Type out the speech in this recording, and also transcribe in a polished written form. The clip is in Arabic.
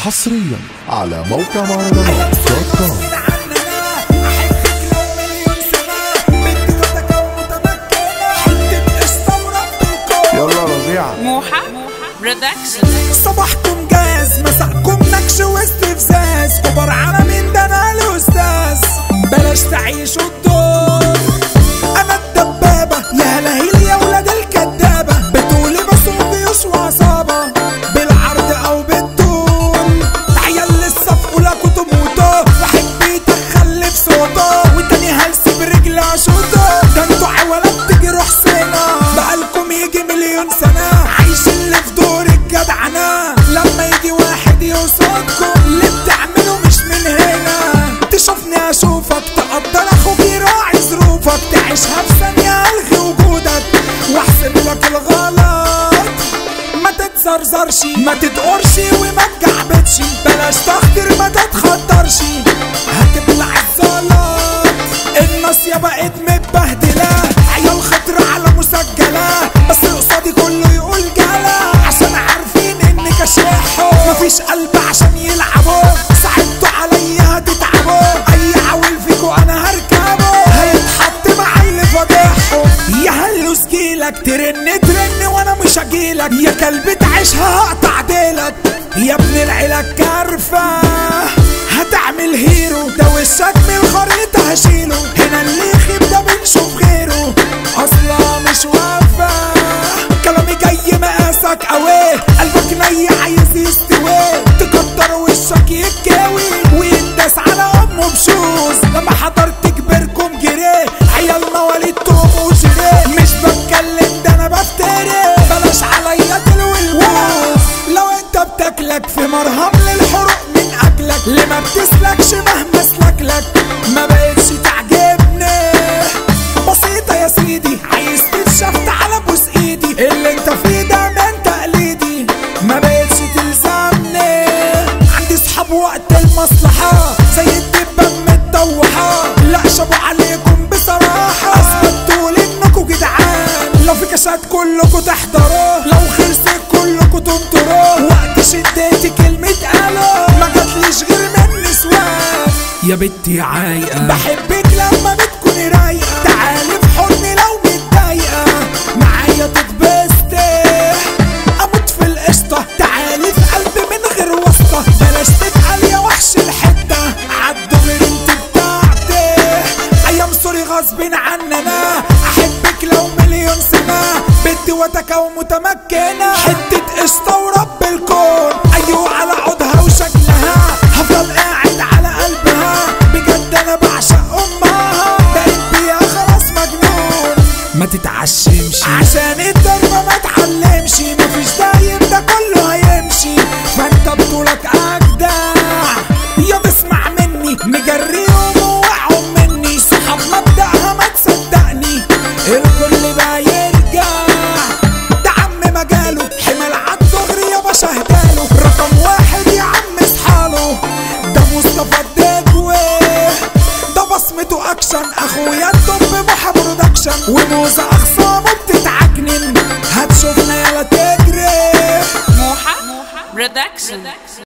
حصريا على موقع مهرجانات دوت كوم. يلا ربيعة موحة برودكشن. صباحكم جاز مساءكم نكش واستفزاز، كبر على مين ده انا الاستاذ، بلاش تعيشوا الدور. انا الدبابة يا لهيل يا ولاد الكدابة، بتقولي بصوم جيوش وعصابة بالعرض او بالطول. عيال لسه في اولى كتموتو، واحد بيتخلف صوته والتاني هلس برجل عشوطه. ده انتوا عوالات تجروا حسينا، بقالكم يجي مليون سنة عايشين اللي في دور الجدعنة. لما يجي واحد يوصدكم اللي بتعمله مش من هنا، تشوفني اشوفك تقدر اخوك يراعي ظروفك، تعيشها في ثانية الغي وجودك واحسب لك الغلط. ما تتزرزرش ما تتقرش وما تجعبتش، بلاش تخطر ما تتخطرش هتبلع الزلط. الناصية بقت متبهدلة، عيال خطر على مسجلة، بس قصادي كله يقول جلا عشان عارفين اني كشاحه. مفيش قلب عشان يلعبوا، صعبتوا عليا هتتعبوا، اي عويل فيكوا انا هركبه هيتحط معاي اللي فضيحه. يا هلو سجيلك ترن وانا مش هجيلك، يا كلب تعيشها هقطع ديلك، يا ابن العيلة كارفة هتعمل هيرو، ده وشك من الخريطة هشيله. هنا اللي يخيب ده بنشوف غيره، اصلا مش وافى كلامي جاي مقاسك قوي، قلبك ني عايز يستوي، تكتر وشك يتكاوي وينداس على امه بشوز. لما حضرت كبركم جري عيال مواليد توم وجري، مش بتكلم ده انا بفتري، بلاش عليا تلوي الوز. لو انت بتاكلك في مرهم للحروق من اكلك، اللي ما بتسلكش مهما سلكلك ما بقتش تعجبني. بسيطة يا سيدي عايز تتشفت على بوس ايدي، اللي انت فيه ده من تقليدي ما بقتش تلزمني. عندي صحاب وقت المصلحة زي الدبة متطوحة، لا شابوا عليكم بصراحة، اثبتوا لي انكوا جدعان. لو في كاشات كلكوا تحضروا، لو خلصت كلكوا تنطروا، وقت شديتي كلمة قالوا ما جاتليش غير من نسوان. يا بنتي عايقة بحبك لما بتكوني رايقة، تعالي في حضني لو متضايقة معايا تتبسطي، اموت في القشطة تعالي في قلبي من غير واسطة، بلاش تتقل يا وحش الحتة عدوا غير انت بتاعتي. ايام سوري غصب عننا، احبك لو مليون سنة، بدي وتكون متمكنة، حتة قشطة ورب الكون ايوه على عودها وشكلها، هفضل قاعد على قلبها بجد انا بعشق امها، بقيت بيها خلاص مجنون. ما تتعشمش عشان الضربة ما تعلمش، مفيش دايم ده كله هيمشي، فانت بطولك اجدع يا بسمع مني، مجريهم ووقعهم مني، صحاب مبدأها ما تصدقني الكل بقى يرجع. ده عم مجاله حمل عالدغري يابا شهداله، رقم واحد يا عم اصحاله، ده مصطفى الدجوي، ده بصمته اكشن، اخويا الدب محا برودكشن، وموزة اخصامه بتتعجنن هتشوفنا يلا تجري. موحة برودكشن.